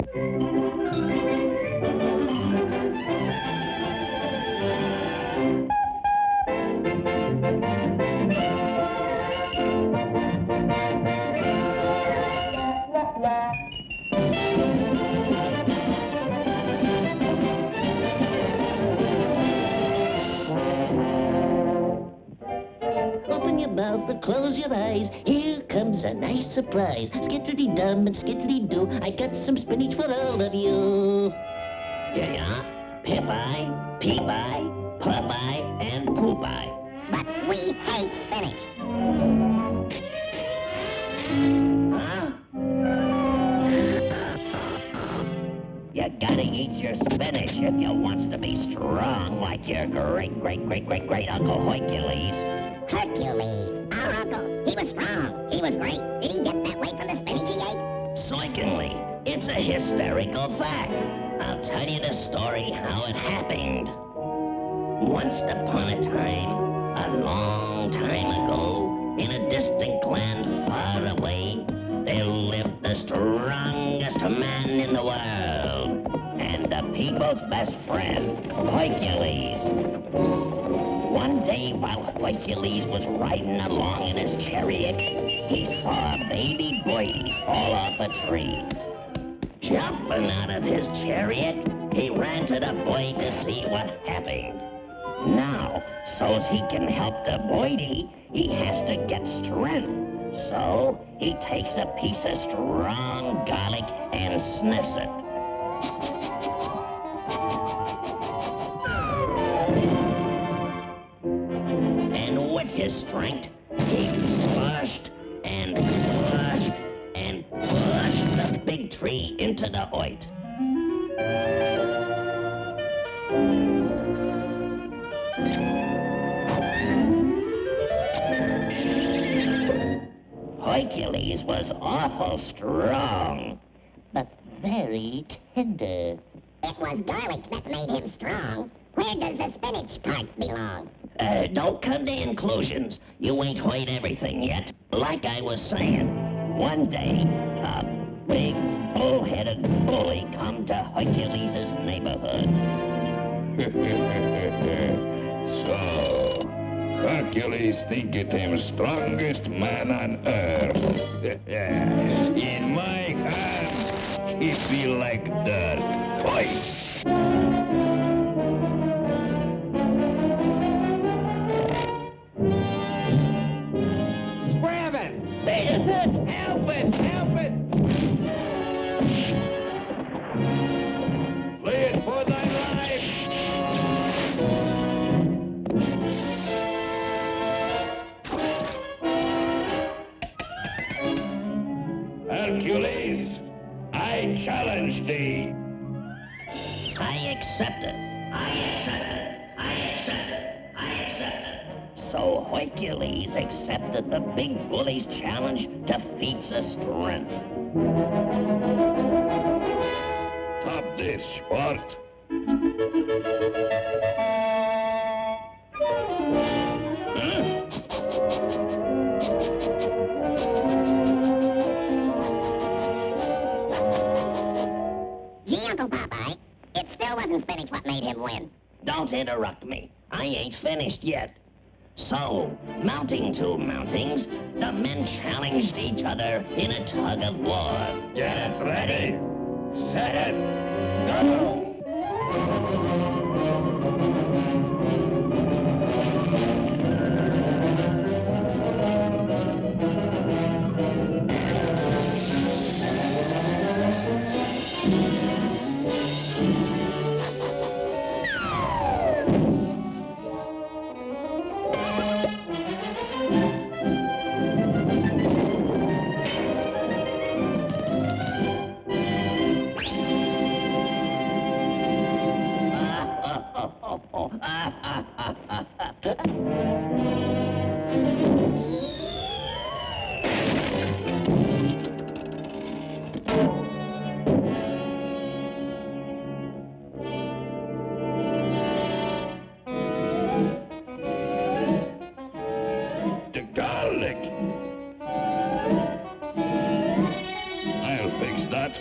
Open your mouth and close your eyes. Here comes a nice surprise. Skiddly-dum and skiddly-doo. I got some spinach for all of you. Here you are. Pipeye, Peepeye, Pupeye, and Poopeye. But we hate spinach. Huh? You gotta eat your spinach if you wants to be strong like your great Uncle Hercules. Hercules, our uncle, he was strong. He was great. Did he get that way from the spinach he ate? Certainly, it's a hysterical fact. I'll tell you the story how it happened. Once upon a time, a long time ago, in a distant land far away, there lived the strongest man in the world, and the people's best friend, Hercules. One day, while Hercules was riding along in his chariot, he saw a baby birdie fall off a tree. Jumping out of his chariot, he ran to the boy to see what happened. Now, so's he can help the birdie, he has to get strength. So, he takes a piece of strong garlic and sniffs it. And with his strength, he pushed and pushed and pushed the big tree into the earth. Hercules was awful strong, but very tender. It was garlic that made him strong. Where does the spinach part belong? Don't come to conclusions. You ain't heard everything yet. Like I was saying, one day, a big, bull-headed bully come to Hercules' neighborhood. So, Hercules thinketh him strongest man on earth. In my hands, he feel like dirt. Fight! Grab it! Help it! Help it! Play it for thy life! Hercules, I challenge thee. I accept it. I accept it. I accept it. I accept it. So Hercules accepted the big bully's challenge to feats of strength. Top this, sport. Huh? Gee, Uncle Popeye, it still wasn't spinach what made him win. Don't interrupt me. I ain't finished yet. So, mounting two mountings, the men challenged each other in a tug of war. Get it ready. Set it. Go.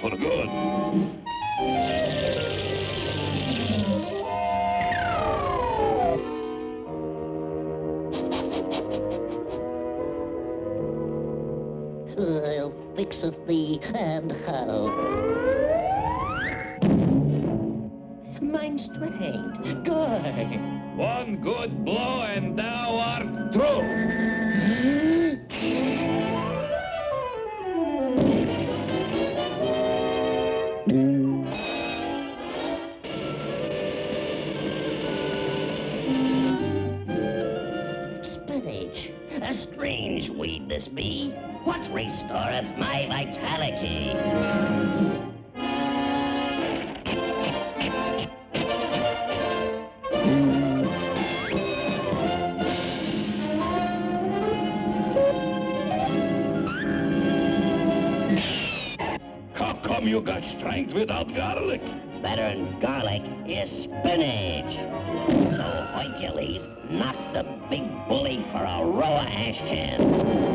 for good. I'll fixeth thee and how. Mine's straight. Good. One good blow and thou art through. Spinach. A strange weed this be. What restoreth my vitality? How come you got strength without garlic? Better than garlic is spinach. So Hercules knocked the big bully for a row of ash cans.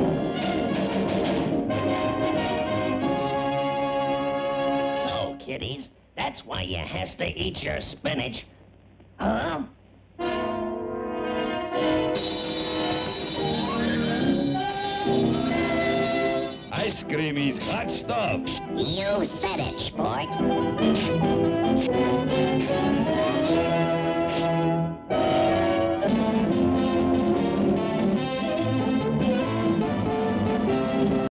So, kiddies, that's why you has to eat your spinach. Huh? Ice cream is hot stuff. You said it, sport.